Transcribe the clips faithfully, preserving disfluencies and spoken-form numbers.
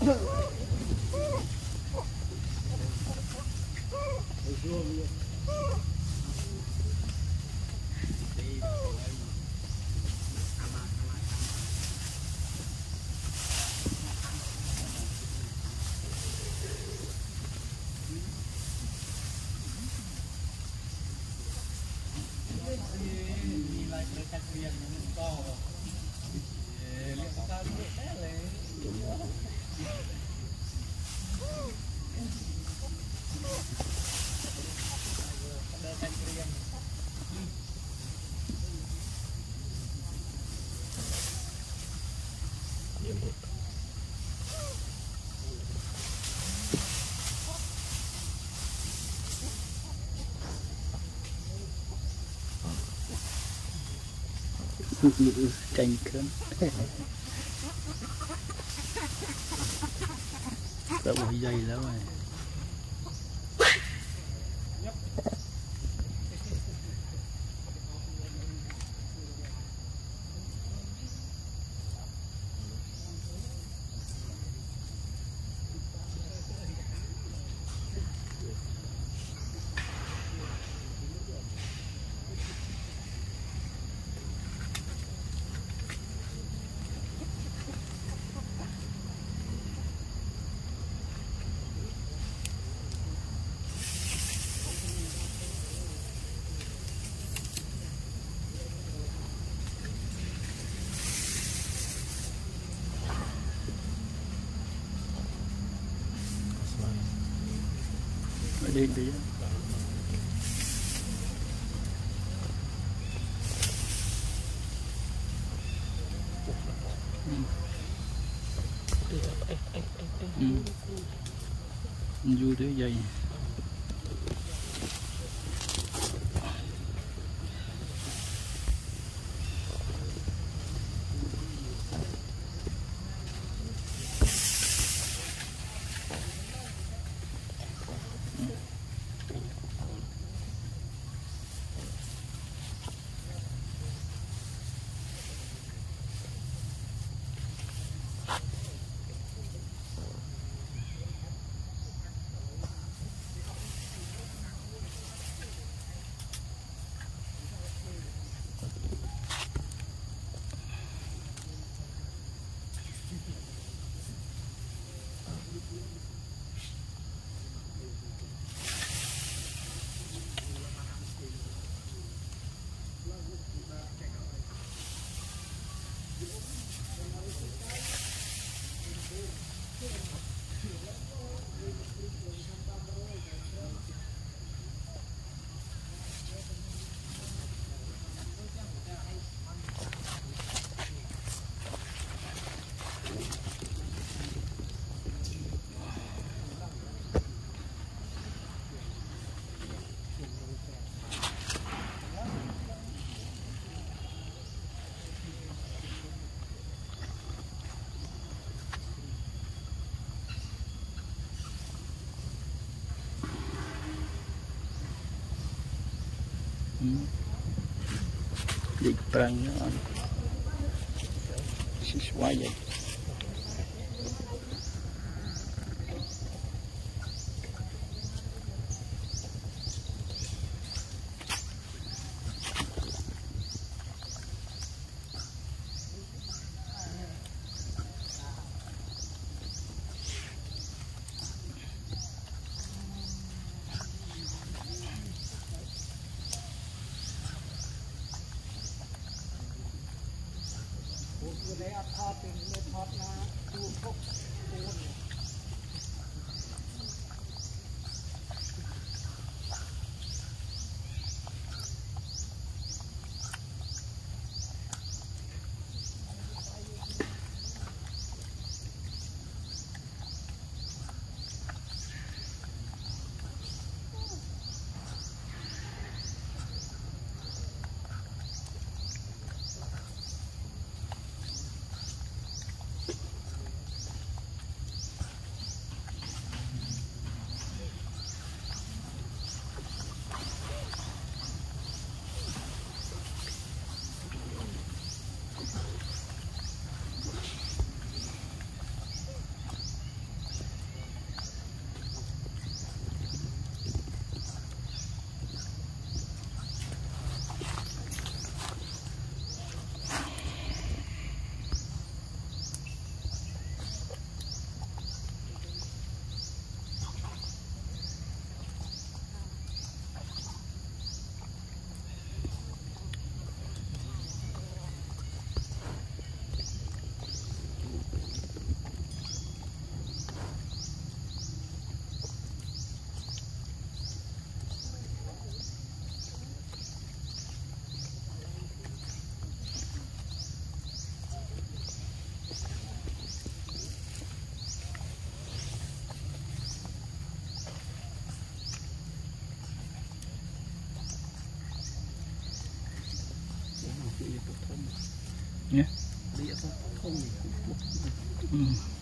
tranh cơn đã bỏ dây lắm rồi. Đi đi ừ. Vui thế dây dịch perang siswa vậy. Để áp thọt thì nó thọt là tu phúc nhé địa không ừ.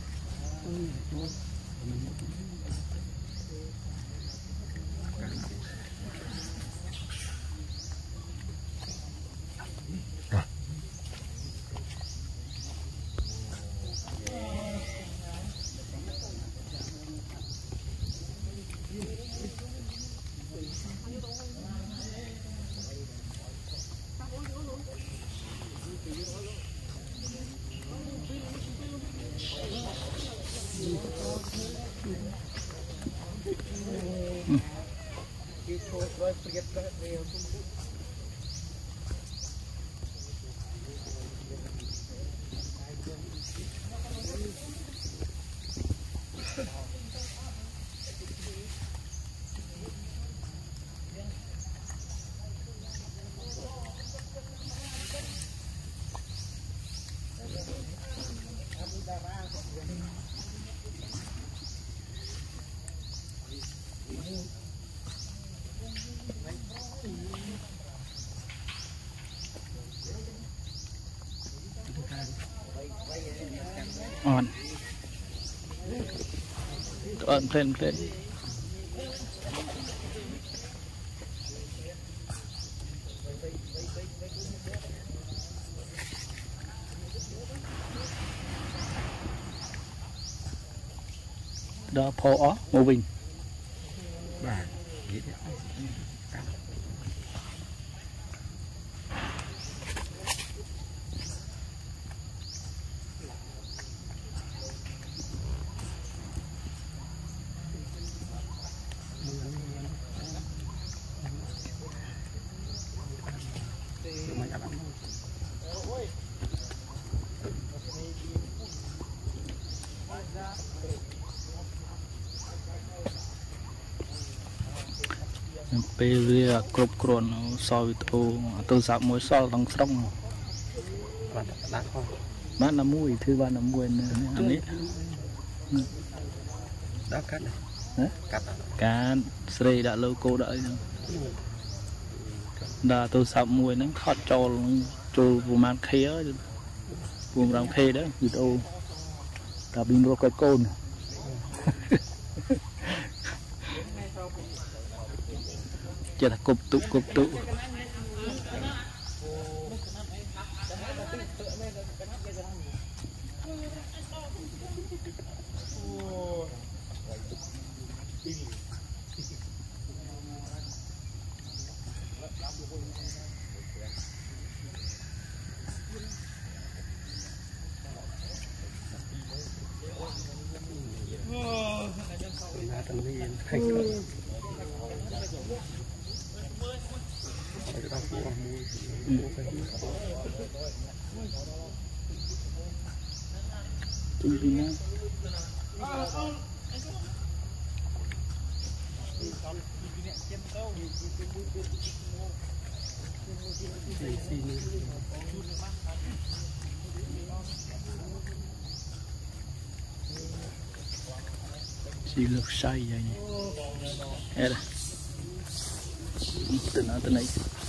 on on lên lên đó phô ó mô bình bà ពេលវាគ្រប់គ្រាន់សល់វីដេអូទូរស័ព្ទមួយសល់ទាំងស្រុងបាទដាក់ផងបានតែមួយធ្វើបានតែមួយអានេះដាក់កាត់ណាកាត់កានស្រីដាក់ logo ដាក់អីហ្នឹងដាក់ទូរស័ព្ទមួយហ្នឹងថតចូលចូលប្រហែល K ប្រហែល K ដែរវីដេអូតែពីរកកូនចេះតែគប់ទុគប់ទុណាទាំងនេះខៃក្រឲ្យដល់ពូអស់មួយជិះពីណាShe looks shy, yeah. Here, turn out the night.